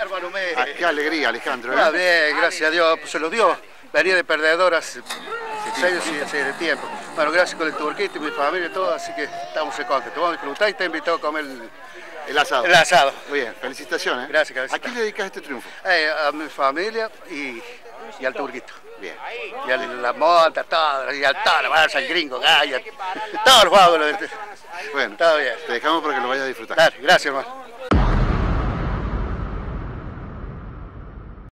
hermano mío. Qué alegría, Alejandro. Ah, bien, gracias a Dios, pues se lo dio. Venía de perdedor hace 6 años de tiempo. Bueno, gracias con el Turquito y mi familia y todo, así que estamos contentos. Vamos a disfrutar y te invitado a comer el asado. El asado. Muy bien, felicitaciones. Gracias, cabecita. ¿A quién le dedicas este triunfo? A mi familia y al Turquito. Bien. Y a la monta, todo, y al toro, al gringo, gallo, todos los juegos. Bueno, todo bien. te dejamos para que lo vayas a disfrutar. Dale, gracias, hermano.